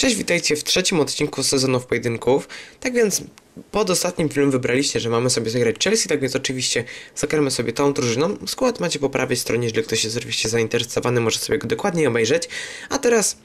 Cześć, witajcie w trzecim odcinku sezonów pojedynków. Tak więc pod ostatnim filmem wybraliście, że mamy sobie zagrać Chelsea, tak więc oczywiście zagramy sobie tą drużyną. Skład macie po prawej stronie, jeżeli ktoś jest oczywiście zainteresowany, może sobie go dokładniej obejrzeć. A teraz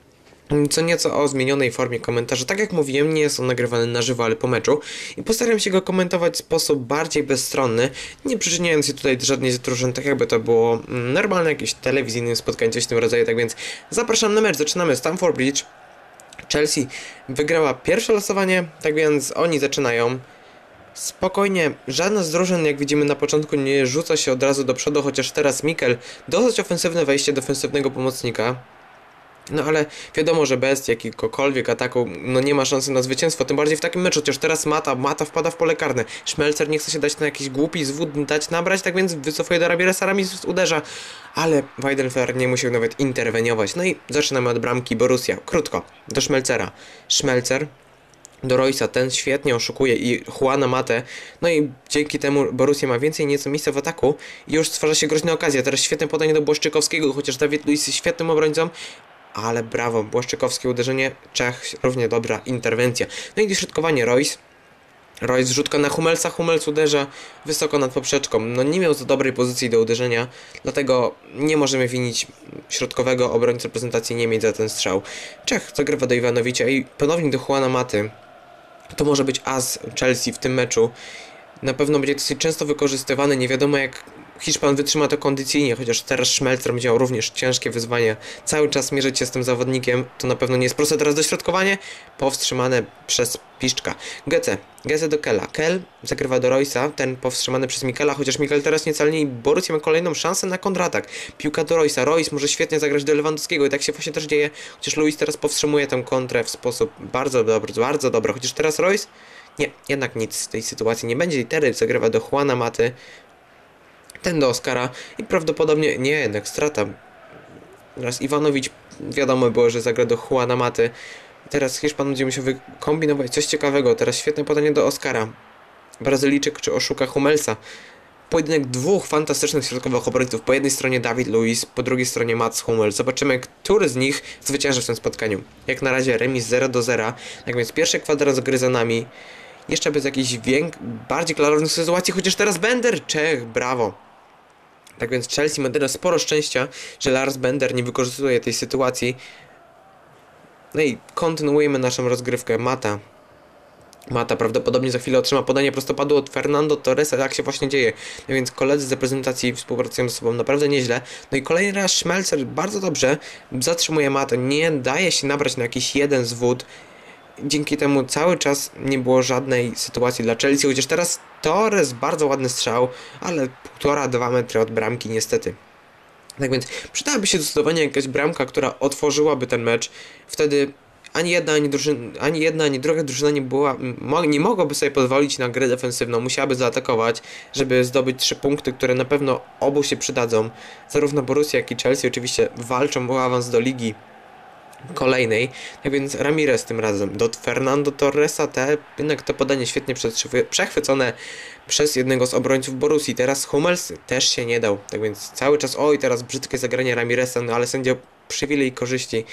co nieco o zmienionej formie komentarza. Tak jak mówiłem, nie jest on nagrywany na żywo, ale po meczu. I postaram się go komentować w sposób bardziej bezstronny, nie przyczyniając się tutaj do żadnej z drużyn, tak jakby to było normalne jakieś telewizyjne spotkanie, coś w tym rodzaju. Tak więc zapraszam na mecz, zaczynamy Stamford Bridge. Chelsea wygrała pierwsze losowanie, tak więc oni zaczynają. Spokojnie, żadna z drużyn, jak widzimy na początku, nie rzuca się od razu do przodu, chociaż teraz Mikel dosyć ofensywne wejście defensywnego pomocnika. No ale wiadomo, że bez jakiegokolwiek ataku nie ma szansy na zwycięstwo, tym bardziej w takim meczu, chociaż teraz Mata wpada w pole karne. Schmelzer nie chce się dać na jakiś głupi zwód dać nabrać, tak więc wycofuje do Ramireza, Ramirez uderza, ale Weidenfeller nie musiał nawet interweniować. No i zaczynamy od bramki Borussia. Krótko, do Schmelzera. Schmelzer do Roysa, ten świetnie oszukuje i Juana Matę, no i dzięki temu Borussia ma więcej nieco miejsca w ataku i już stwarza się groźna okazja. Teraz świetne podanie do Błaszczykowskiego, chociaż Dawid Luiz jest świetnym obrońcą, ale brawo, Błaszczykowskie uderzenie, Czech, równie dobra interwencja. No i dośrodkowanie Royce rzutka na Hummelsa, Hummels uderza wysoko nad poprzeczką. No nie miał za dobrej pozycji do uderzenia, dlatego nie możemy winić środkowego obrońcy reprezentacji Niemiec za ten strzał. Czech zagrywa do Iwanowicza i ponownie do Juana Maty. To może być as Chelsea w tym meczu. Na pewno będzie dosyć często wykorzystywany, nie wiadomo jak Hiszpan wytrzyma to kondycyjnie, chociaż teraz Schmelzer będzie miał również ciężkie wyzwania. Cały czas mierzyć się z tym zawodnikiem, to na pewno nie jest proste. Teraz dośrodkowanie, powstrzymane przez Piszczka. Gece do Kella. Kell zagrywa do Roysa, ten powstrzymany przez Mikela, chociaż Mikel teraz niecalnie i Borussia ma kolejną szansę na kontratak. Piłka do Roysa, Royce może świetnie zagrać do Lewandowskiego i tak się właśnie też dzieje, chociaż Luis teraz powstrzymuje tę kontrę w sposób bardzo dobry, chociaż teraz Royce nie, jednak nic z tej sytuacji nie będzie. Litery zagrywa do Juana Maty, ten do Oscara i prawdopodobnie nie, jednak strata. Teraz Iwanowicz, wiadomo było, że zagra do Juana Maty. Teraz Hiszpan będzie musiał wykombinować coś ciekawego. Teraz świetne podanie do Oscara. Brazylijczyk czy oszuka Hummelsa. Pojedynek dwóch fantastycznych środkowych obrońców. Po jednej stronie David Luiz, po drugiej stronie Mats Hummels. Zobaczymy, który z nich zwycięży w tym spotkaniu. Jak na razie remis 0-0. Tak więc pierwszy kwadrans gry za nami. Jeszcze bez jakichś bardziej klarownych sytuacji, chociaż teraz Bender, Czech, brawo. Tak więc Chelsea ma teraz sporo szczęścia, że Lars Bender nie wykorzystuje tej sytuacji. No i kontynuujemy naszą rozgrywkę. Mata prawdopodobnie za chwilę otrzyma podanie prostopadłu od Fernando Torresa, tak się właśnie dzieje. No więc koledzy z reprezentacji współpracują ze sobą naprawdę nieźle. No i kolejny raz Schmelzer bardzo dobrze zatrzymuje Matę, nie daje się nabrać na jakiś jeden zwód. Dzięki temu cały czas nie było żadnej sytuacji dla Chelsea, chociaż teraz Torres bardzo ładny strzał, ale 1,5–2 metry od bramki niestety. Tak więc przydałaby się zdecydowanie jakaś bramka, która otworzyłaby ten mecz. Wtedy ani jedna, ani druga drużyna nie mogłaby sobie pozwolić na grę defensywną. Musiałaby zaatakować, żeby zdobyć 3 punkty, które na pewno obu się przydadzą. Zarówno Borussia, jak i Chelsea oczywiście walczą o awans do ligi kolejnej, tak więc Ramirez tym razem do Fernando Torresa, jednak to podanie świetnie przechwycone przez jednego z obrońców Borussii. Teraz Hummels też się nie dał, tak więc cały czas, teraz brzydkie zagranie Ramireza, no ale sędzia przywilej korzyści.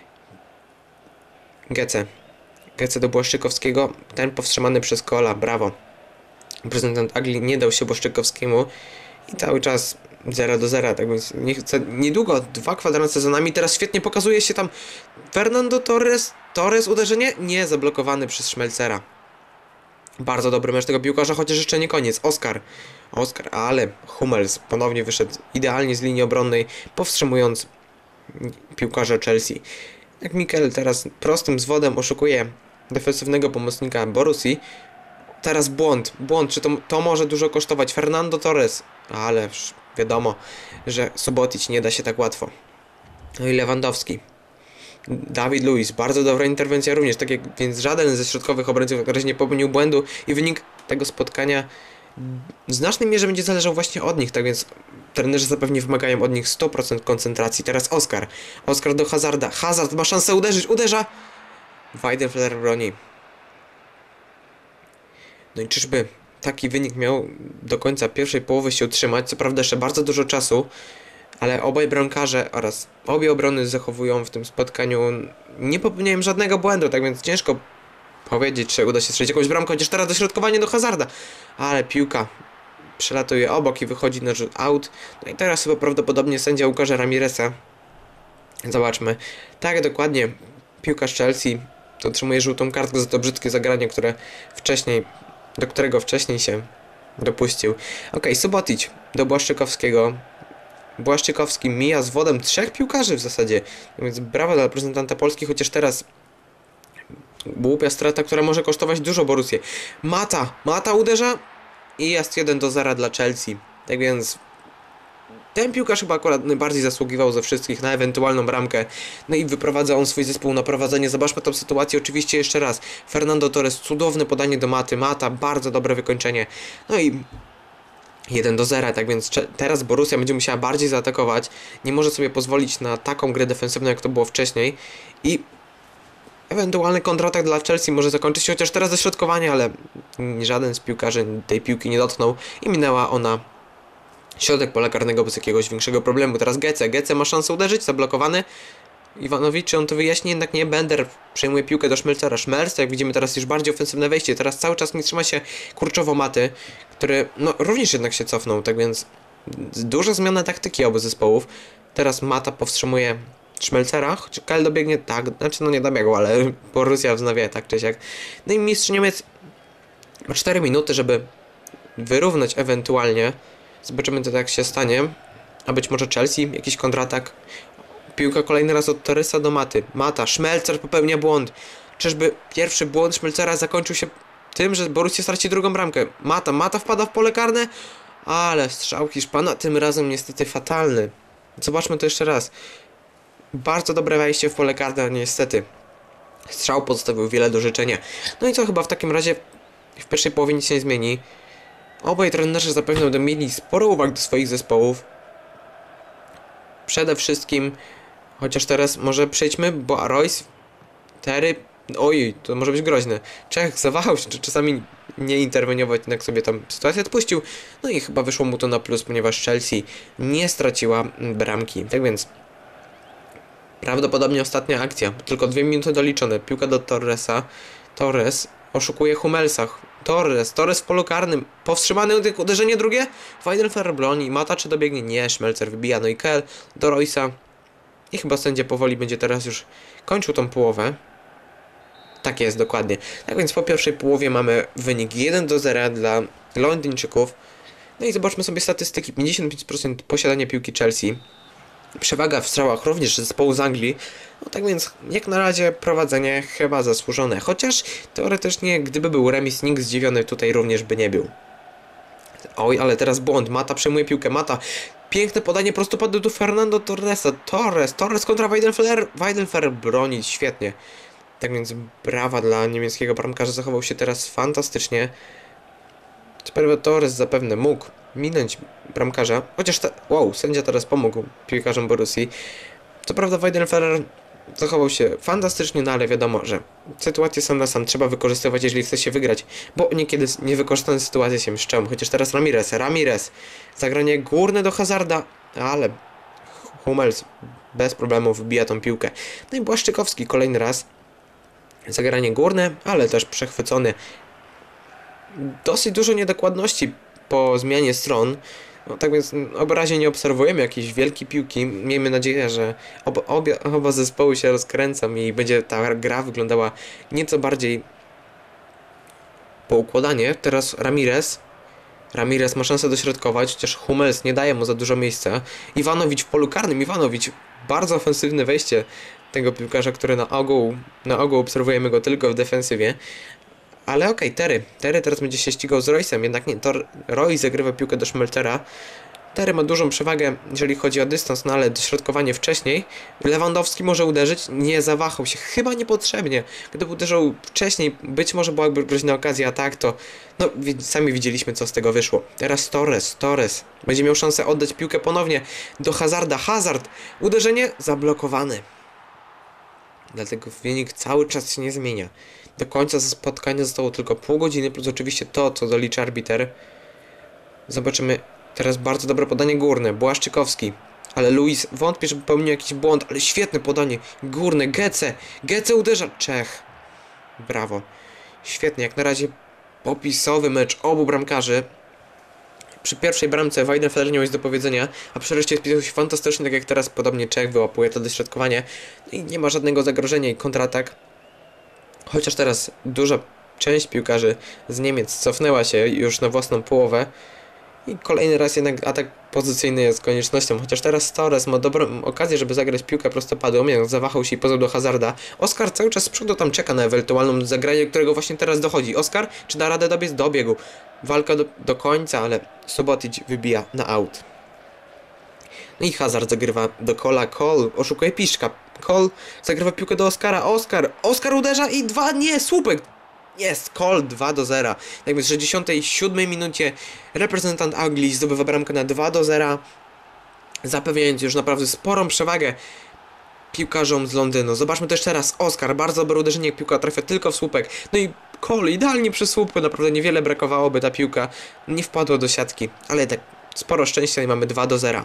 Gece do Błaszczykowskiego, ten powstrzymany przez Kola, brawo. Reprezentant Anglii nie dał się Błaszczykowskiemu i cały czas 0-0, tak więc niedługo 2 kwadranse za nami. Teraz świetnie pokazuje się tam Fernando Torres uderzenie, nie, zablokowany przez Schmelzera. Bardzo dobry mecz tego piłkarza, chociaż jeszcze nie koniec. Oscar, ale Hummels ponownie wyszedł idealnie z linii obronnej, powstrzymując piłkarza Chelsea. Jak Mikel teraz prostym zwodem oszukuje defensywnego pomocnika Borussii. Teraz błąd, czy to może dużo kosztować. Fernando Torres, ale wiadomo, że Subotic nie da się tak łatwo. No i Lewandowski. David Luiz, bardzo dobra interwencja również, więc żaden ze środkowych obrońców na razie nie popełnił błędu i wynik tego spotkania w znacznej mierze będzie zależał właśnie od nich, tak więc trenerzy zapewne wymagają od nich 100% koncentracji. Teraz Oscar do Hazarda. Hazard ma szansę uderza! Weidenfeller broni. No i czyżby taki wynik miał do końca pierwszej połowy się utrzymać? Co prawda jeszcze bardzo dużo czasu, ale obaj bramkarze oraz obie obrony zachowują w tym spotkaniu, nie popełniają żadnego błędu, tak więc ciężko powiedzieć, czy uda się strzelić jakąś bramkę, chociaż teraz dośrodkowanie do Hazarda, ale piłka przelatuje obok i wychodzi na rzut out. No i teraz chyba prawdopodobnie sędzia ukaże Ramiresa. Zobaczmy. Tak, dokładnie. Piłkarz Chelsea otrzymuje żółtą kartkę za to brzydkie zagranie, do którego wcześniej się dopuścił. Okej, Subotic do Błaszczykowskiego. Błaszczykowski mija z wodem 3 piłkarzy w zasadzie. Więc brawo dla reprezentanta Polski, chociaż teraz głupia strata, która może kosztować dużo Borussię. Mata uderza i jest 1-0 dla Chelsea. Tak więc ten piłkarz chyba akurat najbardziej zasługiwał ze wszystkich na ewentualną bramkę. No i wyprowadza on swój zespół na prowadzenie. Zobaczmy tą sytuację oczywiście jeszcze raz. Fernando Torres, cudowne podanie do Maty. Mata, bardzo dobre wykończenie. No i 1-0, tak więc teraz Borussia będzie musiała bardziej zaatakować. Nie może sobie pozwolić na taką grę defensywną, jak to było wcześniej. I ewentualny kontratak dla Chelsea może zakończyć się, chociaż teraz dośrodkowanie, ale żaden z piłkarzy tej piłki nie dotknął i minęła ona środek pola karnego bez jakiegoś większego problemu. Teraz Gece ma szansę uderzyć, zablokowany. Iwanowicz, czy on to wyjaśni? Jednak nie. Bender przejmuje piłkę do Szmelcera. Szmelc, jak widzimy teraz już bardziej ofensywne wejście. Teraz cały czas nie trzyma się kurczowo Maty, który również jednak się cofnął, tak więc duża zmiana taktyki obu zespołów. Teraz Mata powstrzymuje Szmelcera, choć Kel dobiegnie tak, nie dobiegł, ale Borussia wznawia tak czy siak. No i mistrz Niemiec ma 4 minuty, żeby wyrównać ewentualnie. Zobaczymy, co tak się stanie. A być może Chelsea, jakiś kontratak. Piłka kolejny raz od Torresa do Maty. Mata, Szmelcer popełnia błąd. Czyżby pierwszy błąd Szmelcera zakończył się tym, że Borussia straci drugą bramkę. Mata wpada w pole karne, ale strzał Hiszpana tym razem niestety fatalny. Zobaczmy to jeszcze raz. Bardzo dobre wejście w pole karne, niestety. Strzał pozostawił wiele do życzenia. No i co, chyba w takim razie w pierwszej połowie nic się nie zmieni. Obaj trenerzy zapewne będą mieli sporo uwag do swoich zespołów. Przede wszystkim, chociaż teraz może przejdźmy, bo Royce, Terry, oj, to może być groźne. Czech zawahał się, czy czasami nie interweniować, jednak sobie tam sytuację odpuścił. No i chyba wyszło mu to na plus, ponieważ Chelsea nie straciła bramki. Tak więc prawdopodobnie ostatnia akcja. Tylko 2 minuty doliczone. Piłka do Torresa. Torres oszukuje Hummelsa. Torres w polu karnym. Powstrzymane uderzenie drugie. Weidenfeller broni. Mata czy dobiegnie? Nie. Szmelcer wybija. No i Kel do Royce'a. I chyba sędzia powoli będzie teraz już kończył tą połowę. Tak jest, dokładnie. Tak więc po pierwszej połowie mamy wynik 1-0 dla Londyńczyków. No i zobaczmy sobie statystyki. 55% posiadania piłki Chelsea. Przewaga w strzałach również zespołu z Anglii. No tak więc jak na razie prowadzenie chyba zasłużone. Chociaż teoretycznie gdyby był remis, nikt zdziwiony tutaj również by nie był. Oj, ale teraz błąd. Mata przejmuje piłkę. Mata. Piękne podanie prostopadłe do Fernando Torresa. Torres kontra Weidenfeller. Weidenfeller broni świetnie. Tak więc brawa dla niemieckiego bramkarza. Zachował się teraz fantastycznie. Torres zapewne mógł minąć bramkarza, chociaż sędzia teraz pomógł piłkarzom Borussii. Co prawda Weidenfeller zachował się fantastycznie, no ale wiadomo, że sytuacje sam na sam trzeba wykorzystywać, jeżeli chce się wygrać, bo niekiedy niewykorzystane sytuacje się mszczą. Chociaż teraz Ramirez, zagranie górne do Hazarda, ale Hummels bez problemu wybija tą piłkę. No i Błaszczykowski kolejny raz, zagranie górne, ale też przechwycony. Dosyć dużo niedokładności po zmianie stron. No, tak więc na razie nie obserwujemy jakiejś wielkiej piłki. Miejmy nadzieję, że oba zespoły się rozkręcą i będzie ta gra wyglądała nieco bardziej poukładanie. Teraz Ramirez ma szansę dośrodkować, chociaż Hummels nie daje mu za dużo miejsca. Iwanowicz w polu karnym. Bardzo ofensywne wejście tego piłkarza, który na ogół obserwujemy go tylko w defensywie. Ale okej, Terry teraz będzie się ścigał z Royce'em, jednak nie, to Royce zagrywa piłkę do Szmelcera. Terry ma dużą przewagę, jeżeli chodzi o dystans, no ale dośrodkowanie wcześniej. Lewandowski może uderzyć, nie zawahał się, chyba niepotrzebnie. Gdyby uderzył wcześniej, być może byłaby groźna okazja, a tak to, no sami widzieliśmy, co z tego wyszło. Teraz Torres będzie miał szansę oddać piłkę ponownie do Hazarda. Hazard, uderzenie zablokowane. Dlatego wynik cały czas się nie zmienia. Do końca spotkania zostało tylko pół godziny, plus oczywiście to, co dolicza arbiter. Zobaczymy teraz bardzo dobre podanie górne. Błaszczykowski. Ale Luis wątpię, że popełnił jakiś błąd, ale świetne podanie. Górne, Gece uderza. Czech. Brawo. Świetnie, jak na razie popisowy mecz obu bramkarzy. Przy pierwszej bramce Weidenfeller nie ma nic do powiedzenia, a przy reszcie spisał się fantastycznie, tak jak teraz podobnie Czech wyłapuje to dośrodkowanie. I nie ma żadnego zagrożenia i kontratak. Chociaż teraz duża część piłkarzy z Niemiec cofnęła się już na własną połowę. I kolejny raz jednak atak pozycyjny jest koniecznością, chociaż teraz Torres ma dobrą okazję, żeby zagrać piłkę prostopadłą, jednak zawahał się i pozwał do Hazarda. Oskar cały czas z przodu tam czeka na ewentualną zagranie, którego właśnie teraz dochodzi. Oskar, czy da radę dobiec? Dobiegł. Walka do końca, ale Subotic wybija na aut. No i Hazard zagrywa do Cola, Cole oszukuje Piszczka. Cole zagrywa piłkę do Oskara, Oskar uderza i nie, słupek! Jest, Cole 2-0. Tak więc w 67 minucie reprezentant Anglii zdobywa bramkę na 2-0, zapewniając już naprawdę sporą przewagę piłkarzom z Londynu. Zobaczmy też teraz Oskar, bardzo dobre uderzenie, jak piłka trafia tylko w słupek. No i Cole idealnie przy słupku, naprawdę niewiele brakowało, by ta piłka nie wpadła do siatki. Ale tak sporo szczęścia i mamy 2-0.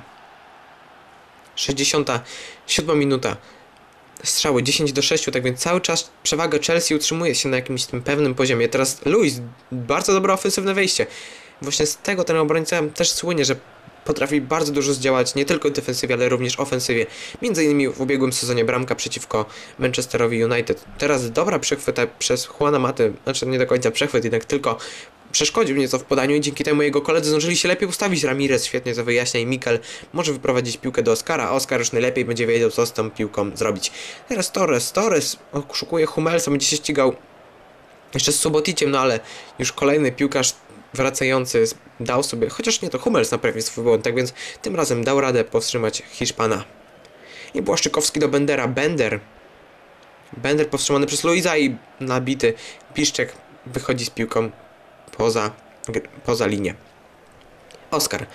67 minuta. Strzały 10-6, tak więc cały czas przewaga Chelsea utrzymuje się na jakimś tym pewnym poziomie. Teraz Luis, bardzo dobre ofensywne wejście. Właśnie z tego ten obrońca też słynie, że potrafi bardzo dużo zdziałać, nie tylko w defensywie, ale również ofensywie. Między innymi w ubiegłym sezonie bramka przeciwko Manchesterowi United. Teraz dobra przechwyta przez Juana Matę, znaczy nie do końca przechwyt, jednak tylko przeszkodził nieco w podaniu i dzięki temu jego koledzy zdążyli się lepiej ustawić. Ramirez świetnie to wyjaśnia i Mikel może wyprowadzić piłkę do Oskara, a Oskar już najlepiej będzie wiedział, co z tą piłką zrobić. Teraz Torres oszukuje Hummelsa, będzie się ścigał jeszcze z Suboticiem, no ale już kolejny piłkarz wracający dał sobie, chociaż nie, to Hummels naprawił swój błąd, tak więc tym razem dał radę powstrzymać Hiszpana. I Błaszczykowski do Bendera, Bender powstrzymany przez Luisa i nabity Piszczek wychodzi z piłką poza linię. Oskar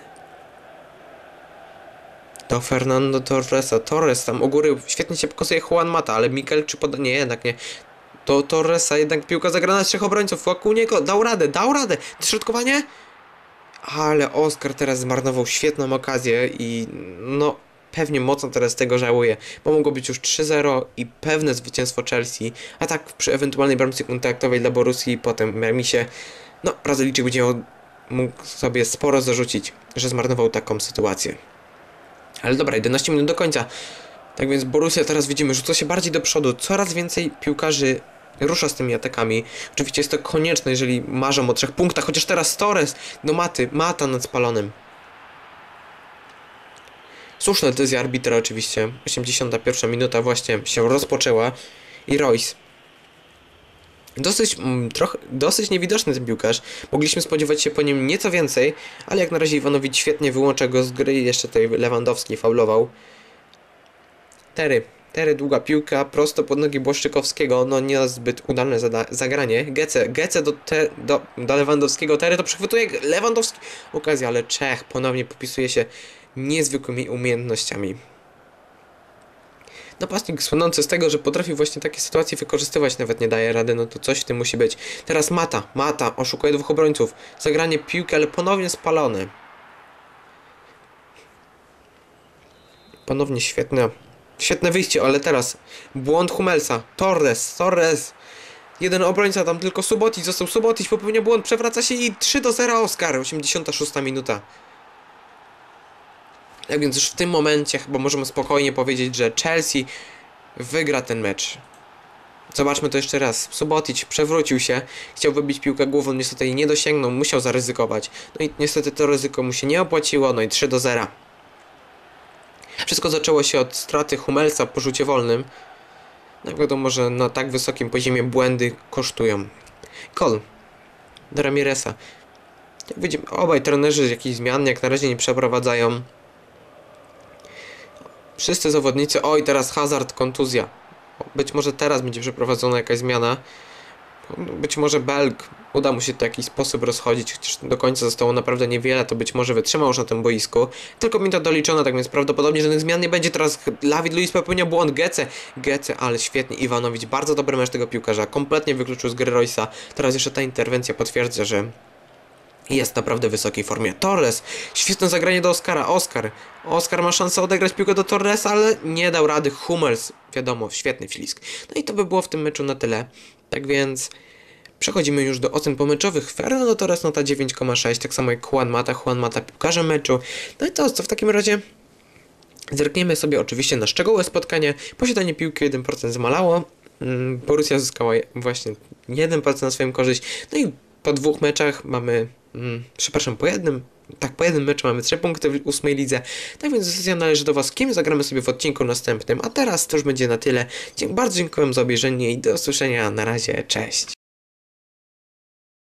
do Fernando Torresa. Torres tam u góry świetnie się pokazuje Juan Mata, ale Mikel czy nie, jednak nie. Do Torresa jednak piłka zagrana z trzech obrońców wokół niego. Dał radę. Środkowanie? Ale Oskar teraz zmarnował świetną okazję i no pewnie mocno teraz tego żałuje, bo mogło być już 3-0 i pewne zwycięstwo Chelsea, a tak przy ewentualnej bramce kontaktowej dla Borussii potem Remisie, no Brazylijczyk będzie mógł sobie sporo zarzucić, że zmarnował taką sytuację. Ale dobra, 11 minut do końca. Tak więc Borussia teraz widzimy, rzuca się bardziej do przodu, coraz więcej piłkarzy rusza z tymi atakami. Oczywiście jest to konieczne, jeżeli marzą o 3 punktach, chociaż teraz Torres do Mata nad spalonym. Słuszna decyzja arbitra oczywiście. 81 minuta właśnie się rozpoczęła i Royce. Dosyć niewidoczny ten piłkarz. Mogliśmy spodziewać się po nim nieco więcej, ale jak na razie Iwanowicz świetnie wyłącza go z gry i jeszcze tutaj Lewandowski faulował. Terry, długa piłka, prosto pod nogi Błaszczykowskiego, no nie zbyt udane zagranie. Gece do Lewandowskiego, Terry to przechwytuje Lewandowski. Okazja, ale Czech ponownie popisuje się niezwykłymi umiejętnościami. Napastnik słynący z tego, że potrafi właśnie takie sytuacje wykorzystywać, nawet nie daje rady, no to coś w tym musi być. Teraz Mata oszukuje 2 obrońców. Zagranie piłki, ale ponownie spalone. Ponownie świetne wyjście, ale teraz błąd Hummelsa. Torres. Jeden obrońca, tam tylko Subotic popełnia błąd, przewraca się i 3-0 Oskar. 86 minuta. Tak więc już w tym momencie chyba możemy spokojnie powiedzieć, że Chelsea wygra ten mecz. Zobaczmy to jeszcze raz. Subotic przewrócił się, chciał wybić piłkę głową, niestety jej nie dosięgnął, musiał zaryzykować. No i niestety to ryzyko mu się nie opłaciło, no i 3-0. Wszystko zaczęło się od straty Hummelsa po rzucie wolnym. No wiadomo, że na tak wysokim poziomie błędy kosztują. Cole do Ramiresa. Jak widzimy, obaj trenerzy jakichś zmian jak na razie nie przeprowadzają. Wszyscy zawodnicy, teraz Hazard, kontuzja. Być może teraz będzie przeprowadzona jakaś zmiana. Być może Belg uda mu się to w jakiś sposób rozchodzić, chociaż do końca zostało naprawdę niewiele, to być może wytrzymał już na tym boisku. Tylko minuta doliczona, tak więc prawdopodobnie żadnych zmian nie będzie. Teraz David Luiz popełnia błąd, Gece, ale świetnie, Iwanowicz, bardzo dobry mecz tego piłkarza, kompletnie wykluczył z gry Royce'a. Teraz jeszcze ta interwencja potwierdza, że jest naprawdę w wysokiej formie. Torres, świetne zagranie do Oscara. Oscar ma szansę odegrać piłkę do Torresa, ale nie dał rady. Hummels, wiadomo, świetny ślizg. No i to by było w tym meczu na tyle. Tak więc przechodzimy już do ocen pomeczowych. Fernando Torres nota 9,6, tak samo jak Juan Mata piłkarzem meczu. No i to co w takim razie? Zerkniemy sobie oczywiście na szczegóły spotkania. Posiadanie piłki 1% zmalało. Borussia zyskała właśnie 1% na swoją korzyść. No i po dwóch meczach mamy, po jednym meczu mamy 3 punkty w 8 lidze. Tak więc decyzja należy do Was, kim zagramy sobie w odcinku następnym. A teraz to już będzie na tyle. Bardzo dziękuję za obejrzenie i do usłyszenia. Na razie, cześć.